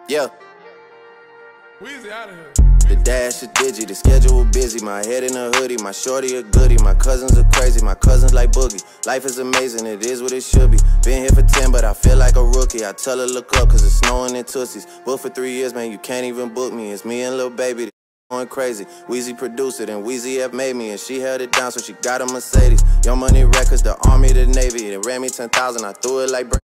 Yeah. Weezy out of here. The dash is digi, the schedule busy. My head in a hoodie, my shorty a goodie. My cousins are crazy, my cousins like Boogie. Life is amazing, it is what it should be. Been here for 10, but I feel like a rookie. I tell her look up, cause it's snowing in Tootsies. Booked for 3 years, man, you can't even book me. It's me and Lil Baby, going crazy. Weezy produced it, and Weezy F made me. And she held it down, so she got a Mercedes. Young Money Records, the Army, the Navy. They ran me 10,000, I threw it like